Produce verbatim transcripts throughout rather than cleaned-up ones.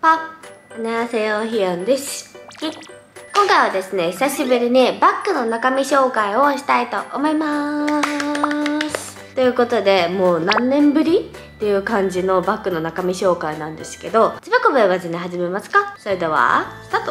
パ안녕하세요、ひよんです。今回はですね、久しぶりにバッグの中身紹介をしたいと思います。ということで、もう何年ぶりっていう感じのバッグの中身紹介なんですけど、つばこぶ言わずに始めますか。それではスタート。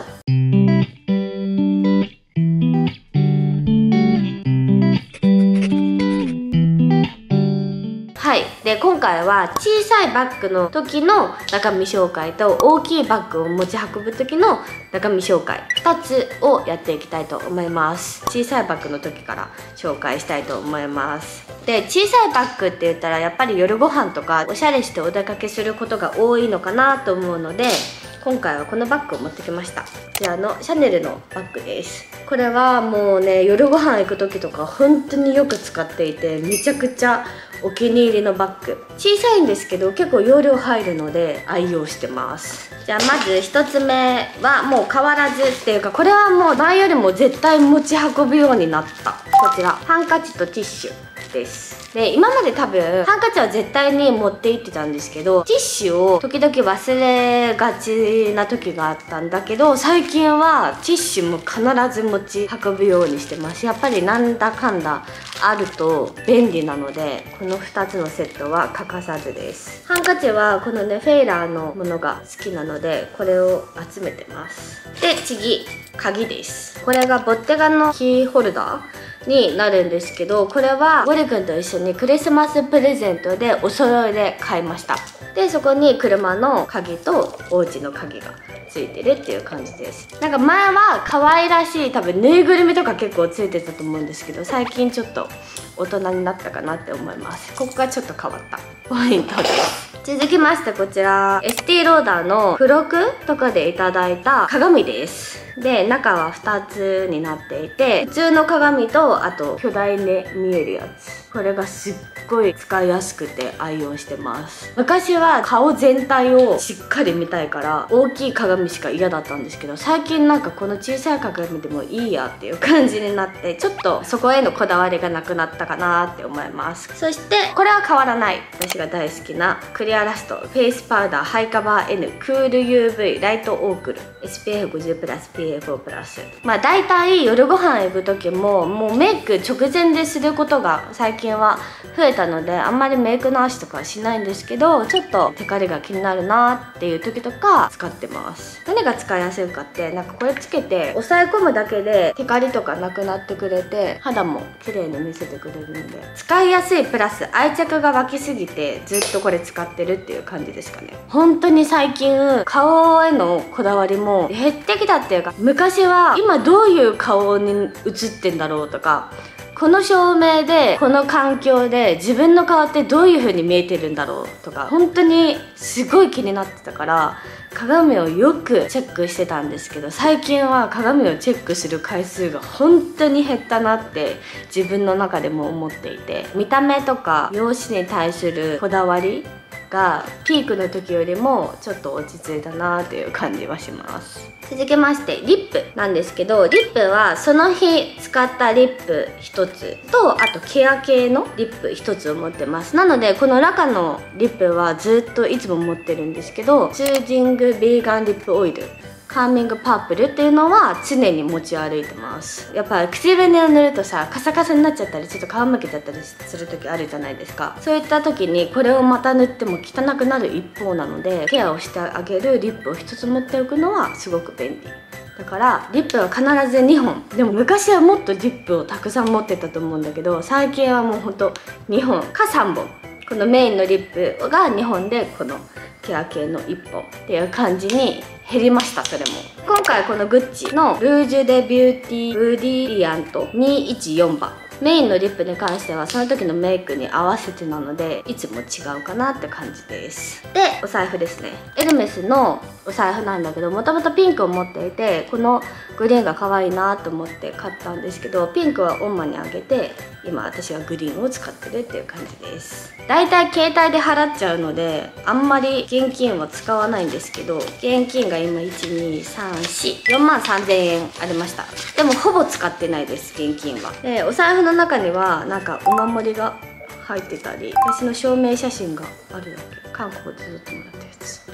はい、で今回は小さいバッグの時の中身紹介と大きいバッグを持ち運ぶ時の中身紹介ふたつをやっていきたいと思います。小さいバッグの時から紹介したいと思います。で小さいバッグって言ったらやっぱり夜ご飯とかおしゃれしてお出かけすることが多いのかなと思うので、今回はこのバッグを持ってきました。こちらのシャネルのバッグです。これはもうね、夜ご飯行く時とか本当によく使っていて、めちゃくちゃお気に入りのバッグ。小さいんですけど結構容量入るので愛用してます。じゃあまずひとつめはもう変わらずっていうか、これはもう前よりも絶対持ち運ぶようになった、こちらハンカチとティッシュです。で今まで多分ハンカチは絶対に持って行ってたんですけど、ティッシュを時々忘れがちな時があったんだけど、最近はティッシュも必ず持ち運ぶようにしてます。やっぱりなんだかんだあると便利なので、このふたつのセットは欠かさずです。ハンカチはこのねフェイラーのものが好きなので、これを集めてます。で次、鍵です。これがボッテガのキーホルダーになるんですけど、これはゴリくんと一緒にクリスマスプレゼントでお揃いで買いました。でそこに車の鍵とお家の鍵がついてるっていう感じです。なんか前は可愛らしい多分ぬいぐるみとか結構ついてたと思うんですけど、最近ちょっと大人になったかなって思います。ここがちょっと変わったポイントです。続きましてこちらエスティーローダーの付録とかでいただいた鏡です。で中はふたつになっていて、普通の鏡とあと巨大で見えるやつ、これがすっごい使いやすくて愛用してます。昔は顔全体をしっかり見たいから大きい鏡しか嫌だったんですけど、最近なんかこの小さい鏡でもいいやっていう感じになって、ちょっとそこへのこだわりがなくなったかなって思います。そしてこれは変わらない、私が大好きなクリアラストフェイスパウダーハイカバー N クール ユーブイ ライトオークル エスピーエフごじゅう プラス ピーエフフォー プラス。まあ大体夜ご飯行く時ももうメイク直前ですることが最近は増えたので、あんまりメイク直しとかはしないんですけど、ちょっとテカリが気になるなっていう時とか使ってます。何が使いやすいかって、なんかこれつけて押さえ込むだけでテカリとかなくなってくれて、肌も綺麗に見せてくれるんで使いやすいプラス愛着が湧きすぎてずっとこれ使ってるっていう感じですかね。本当に最近顔へのこだわりも減ってきたっていうか、昔は今どういう顔に映ってんだろうとか、この照明でこの環境で自分の顔ってどういう風に見えてるんだろうとか、本当にすごい気になってたから鏡をよくチェックしてたんですけど、最近は鏡をチェックする回数が本当に減ったなって自分の中でも思っていて、見た目とか容姿に対するこだわりがピークの時よりもちょっと落ち着いたなという感じはします。続きましてリップなんですけど、リップはその日使ったリップひとつと、あとケア系のリップひとつを持ってます。なのでこのラカのリップはずっといつも持ってるんですけど、スージングビーガンリップオイルカーミングパープルっていうのは常に持ち歩いてます。やっぱ口紅を塗るとさカサカサになっちゃったりちょっと皮むけちゃったりする時あるじゃないですか。そういった時にこれをまた塗っても汚くなる一方なので、ケアをしてあげるリップをひとつ持っておくのはすごく便利だから、リップは必ずにほん。でも昔はもっとリップをたくさん持ってたと思うんだけど、最近はもうほんとにほんかさんぼん。このメインのリップがにほんで、このケア系のいっぽんっていう感じに減りました。それも今回このグッチのルージュ・デ・ビューティー・ブリリアントにいちよんばん、メインのリップに関してはその時のメイクに合わせてなのでいつも違うかなって感じです。でお財布ですね。エルメスのお財布なんだけど、もともとピンクを持っていて、このグリーンが可愛いなと思って買ったんですけど、ピンクは主にあげて今私はグリーンを使ってるっていう感じです。だいたい携帯で払っちゃうのであんまり現金は使わないんですけど、現金が今いちにさんしよんまんさんぜんえんありました。でもほぼ使ってないです現金は。でお財布の中にはなんかお守りが入ってたり、私の証明写真があるだけ、韓国でずっともらったやつ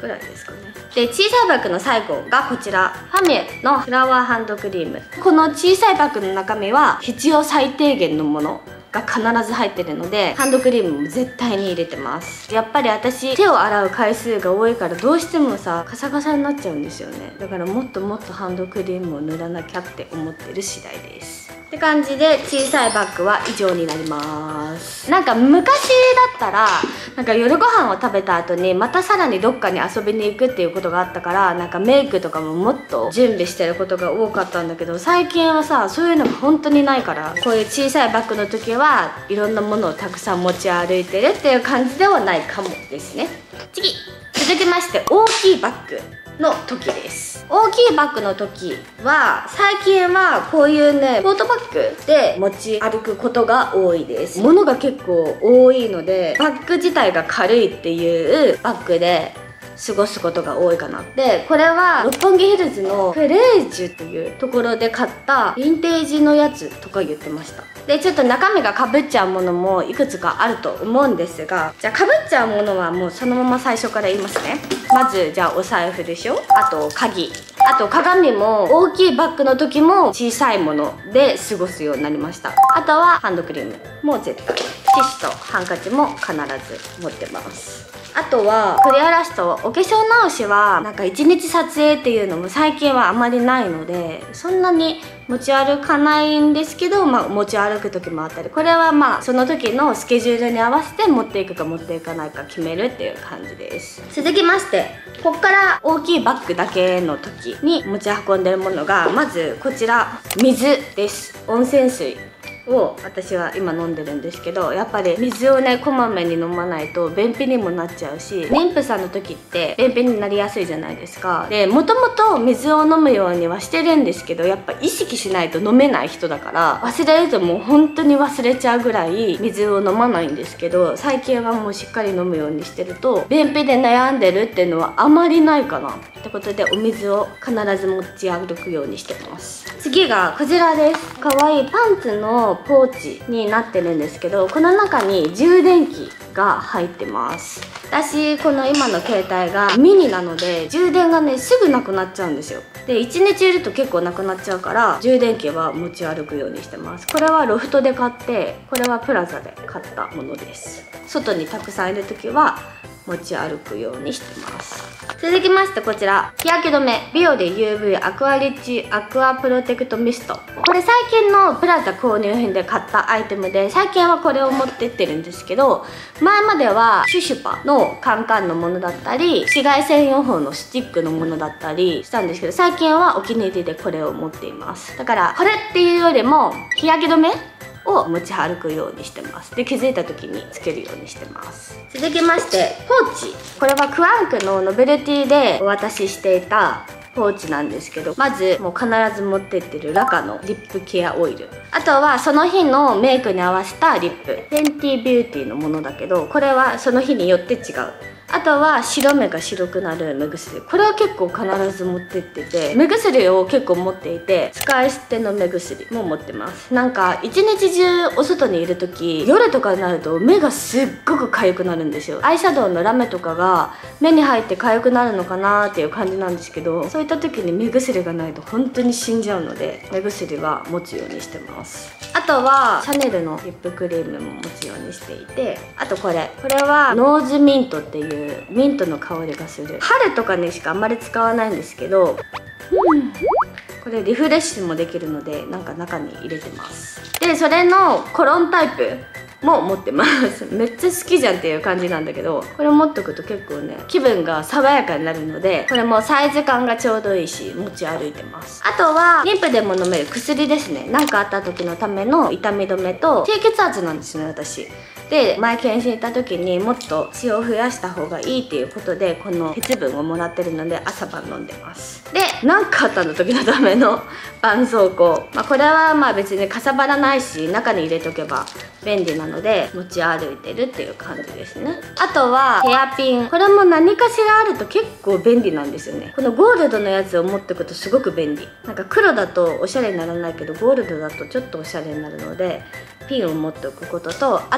ぐらいですかね。で小さいバッグの最後がこちら、ファミュのフラワーハンドクリーム。この小さいバッグの中身は必要最低限のものが必ず入ってるので、ハンドクリームも絶対に入れてます。やっぱり私手を洗う回数が多いからどうしてもさカサカサになっちゃうんですよね。だからもっともっとハンドクリームを塗らなきゃって思ってる次第です。って感じで小さいバッグは以上になります。なんか昔だったらなんか夜ご飯を食べた後にまたさらにどっかに遊びに行くっていうことがあったから、なんかメイクとかももっと準備してることが多かったんだけど、最近はさそういうのが本当にないから、こういう小さいバッグの時はいろんなものをたくさん持ち歩いてるっていう感じではないかもですね。次、続きまして大きいバッグの時です。大きいバッグの時は最近はこういうねトートバッグで持ち歩くことが多いです。物が結構多いのでバッグ自体が軽いっていうバッグで過ごすことが多いかな。でこれは六本木ヒルズのフレージュっていうところで買ったヴィンテージのやつとか言ってました。でちょっと中身がかぶっちゃうものもいくつかあると思うんですが、じゃあかぶっちゃうものはもうそのまま最初から言いますね。まずじゃあお財布でしょ、あと鍵、あと鏡も大きいバッグの時も小さいもので過ごすようになりました。あとはハンドクリームも絶対、ティッシュとハンカチも必ず持ってます。あとはクリアラスト、お化粧直しはなんか一日撮影っていうのも最近はあまりないのでそんなに持ち歩かないんですけど、まあ、持ち歩く時もあったり、これはまあその時のスケジュールに合わせて持っていくか持っていかないか決めるっていう感じです。続きましてここから大きいバッグだけの時に持ち運んでるものが、まずこちら水です。温泉水を私は今飲んでるんですけど、やっぱり水をねこまめに飲まないと便秘にもなっちゃうし、妊婦さんの時って便秘になりやすいじゃないですか。でもともと水を飲むようにはしてるんですけど、やっぱ意識しないと飲めない人だから忘れるともう本当に忘れちゃうぐらい水を飲まないんですけど、最近はもうしっかり飲むようにしてると便秘で悩んでるっていうのはあまりないかなってことで、お水を必ず持ち歩くようにしてます。次がこちらです。かわいいパンツのポーチになってるんですけど、この中に充電器が入ってます。私この今の携帯がミニなので充電がねすぐなくなっちゃうんですよ。でいちにちいると結構なくなっちゃうから充電器は持ち歩くようにしてます。これはロフトで買って、これはプラザで買ったものです。外にたくさんいる時は持ち歩くようにしてます。続きましてこちら日焼け止めビオレ ユーブイ アクアリッチアクアプロテクトミスト。これ最近のプラザ購入品で買ったアイテムで、最近はこれを持ってってるんですけど、前まではシュシュパのカンカンのものだったり紫外線予報のスティックのものだったりしたんですけど、最近はお気に入りでこれを持っています。だからこれっていうよりも日焼け止めを持ち歩くようにしてます。で気づいた時につけるようにしてます。続きましてポーチ、これはクアンクのノベルティでお渡ししていたポーチなんですけど、まずもう必ず持ってってるラカのリップケアオイル、あとはその日のメイクに合わせたリップ、フェンティビューティーのものだけど、これはその日によって違う。あとは白目が白くなる目薬、これは結構必ず持ってってて、目薬を結構持っていて使い捨ての目薬も持ってます。なんか一日中お外にいる時夜とかになると目がすっごく痒くなるんですよ。アイシャドウのラメとかが目に入って痒くなるのかなっていう感じなんですけど、そういった時に目薬がないと本当に死んじゃうので目薬は持つようにしてます。あとはシャネルのリップクリームも持つようにしていて、あとこれこれはノーズミントっていうミントの香りがする、春とかにしかあんまり使わないんですけど、うん、これリフレッシュもできるのでなんか中に入れてます。でそれのコロンタイプも持ってますめっちゃ好きじゃんっていう感じなんだけど、これ持っとくと結構ね気分が爽やかになるので、これもサイズ感がちょうどいいし持ち歩いてます。あとは妊婦でも飲める薬ですね。何かあった時のための痛み止めと低血圧なんですね私。で前検診行った時にもっと血を増やした方がいいっていうことでこの鉄分をもらってるので朝晩飲んでます。で何かあったの時のための絆創膏、まあ、これはまあ別にかさばらないし中に入れとけば便利なので持ち歩いてるっていう感じですね。あとはヘアピン、これも何かしらあると結構便利なんですよね。このゴールドのやつを持ってくとすごく便利。なんか黒だとおしゃれにならないけどゴールドだとちょっとおしゃれになるのでピンを持っておくことと、あとゴム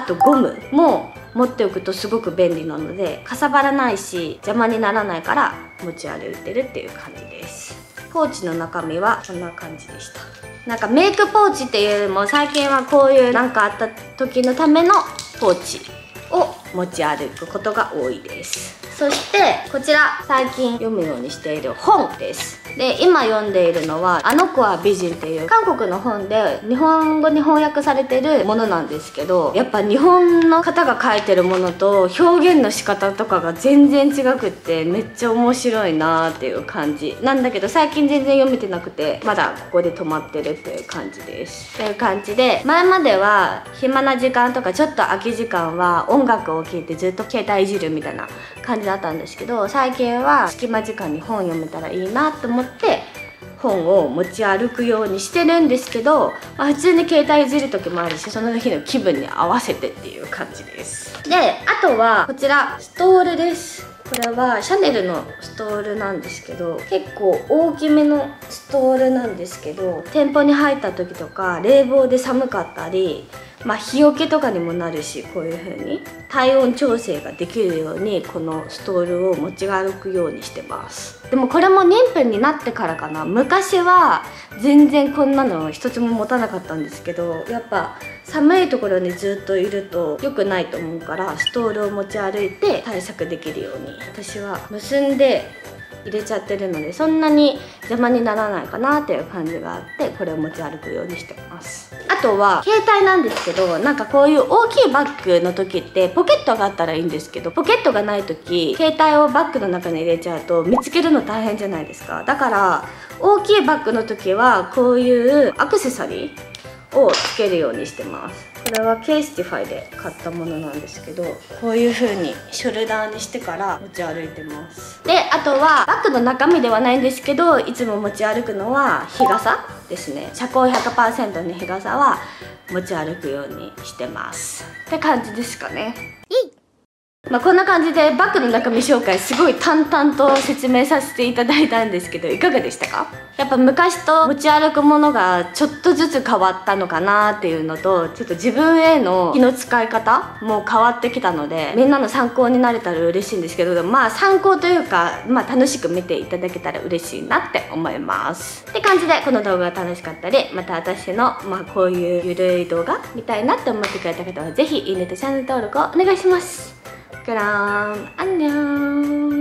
ムも持っておくとすごく便利なので、かさばらないし邪魔にならないから持ち歩いてるっていう感じです。ポーチの中身はこんな感じでした。なんかメイクポーチっていうよりも最近はこういうなんかあった時のためのポーチを持ち歩くことが多いです。そしてこちら最近読むようにしている本です。で今読んでいるのは「あの子は美人」っていう韓国の本で日本語に翻訳されてるものなんですけど、やっぱ日本の方が書いてるものと表現の仕方とかが全然違くってめっちゃ面白いなーっていう感じなんだけど、最近全然読めてなくてまだここで止まってるっていう感じです。という感じで、前までは暇な時間とかちょっと空き時間は音楽を聴いてずっと携帯いじるみたいな感じだったんですけど、最近は隙間時間に本読めたらいいなと思って本を持ち歩くようにしてるんですけど、まあ、普通に携帯いじる時もあるし、その日の気分に合わせてっていう感じです。であとはこちらストールです。これはシャネルのストールなんですけど、結構大きめのストールなんですけど、店舗に入った時とか冷房で寒かったり、まあ日よけとかにもなるし、こういう風に体温調整ができるようにこのストールを持ち歩くようにしてます。でもこれも妊婦になってからかな。昔は全然こんなの一つも持たなかったんですけど、やっぱ寒いところにずっといると良くないと思うから、ストールを持ち歩いて対策できるように私は結んで入れちゃってるので、そんなに邪魔にならないかなっていう感じがあって、これを持ち歩くようにしてます。あとは携帯なんですけど、なんかこういう大きいバッグの時ってポケットがあったらいいんですけど、ポケットがない時携帯をバッグの中に入れちゃうと見つけるの大変じゃないですか。だから大きいバッグの時はこういうアクセサリーをつけるようにしてます。これはケイスティファイで買ったものなんですけど、こういう風にショルダーにしてから持ち歩いてます。であとはバッグの中身ではないんですけど、いつも持ち歩くのは日傘ですね。遮光 ひゃくパーセント の日傘は持ち歩くようにしてますって感じですかね。まあこんな感じでバッグの中身紹介すごい淡々と説明させていただいたんですけど、いかがでしたか？やっぱ昔と持ち歩くものがちょっとずつ変わったのかなっていうのと、ちょっと自分への気の使い方も変わってきたので、みんなの参考になれたら嬉しいんですけど、まあ参考というか、まあ楽しく見ていただけたら嬉しいなって思います。って感じで、この動画が楽しかったり、また私のまあこういうゆるい動画見たいなって思ってくれた方は是非いいねとチャンネル登録をお願いします。그럼 안녕.